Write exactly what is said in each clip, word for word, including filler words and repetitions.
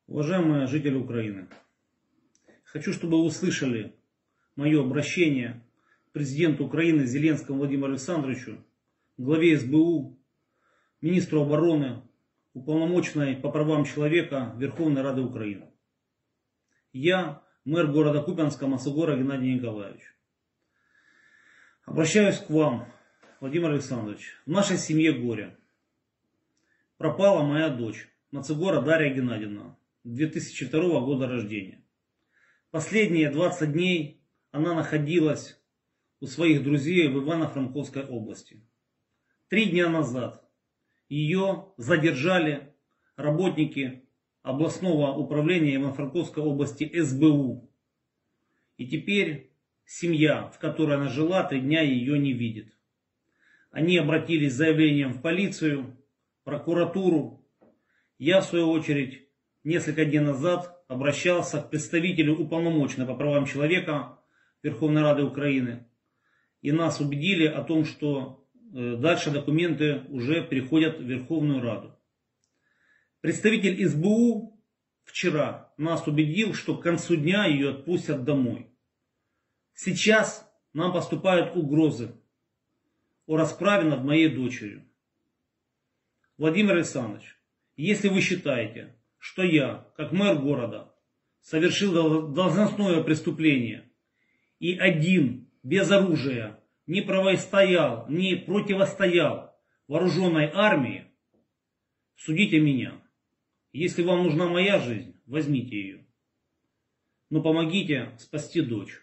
Уважаемые жители Украины, хочу, чтобы вы услышали мое обращение к президенту Украины Зеленскому Владимиру Александровичу, главе эс бэ у, министру обороны, уполномоченной по правам человека Верховной Рады Украины. Я, мэр города Купянска Мацугора Геннадий Николаевич. Обращаюсь к вам, Владимир Александрович. В нашей семье горе. Пропала моя дочь, Мацугора Дарья Геннадьевна, две тысячи второго года рождения. Последние двадцать дней она находилась у своих друзей в Ивано-Франковской области. Три дня назад ее задержали работники областного управления Ивано-Франковской области эс бэ у. И теперь семья, в которой она жила, три дня ее не видит. Они обратились с заявлением в полицию, прокуратуру. Я, в свою очередь, несколько дней назад обращался к представителю уполномоченной по правам человека Верховной Рады Украины. И нас убедили о том, что дальше документы уже переходят в Верховную Раду. Представитель эс бэ у вчера нас убедил, что к концу дня ее отпустят домой. Сейчас нам поступают угрозы о расправе над моей дочерью. Владимир Александрович, если вы считаете, что я, как мэр города, совершил должностное преступление и один, без оружия, не противостоял, не противостоял вооруженной армии, судите меня. Если вам нужна моя жизнь, возьмите ее. Но помогите спасти дочь.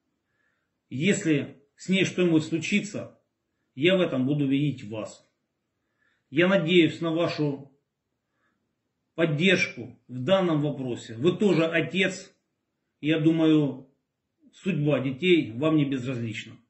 Если с ней что-нибудь случится, я в этом буду видеть вас. Я надеюсь на вашу поддержку в данном вопросе. Вы тоже отец. Я думаю, судьба детей вам не безразлична.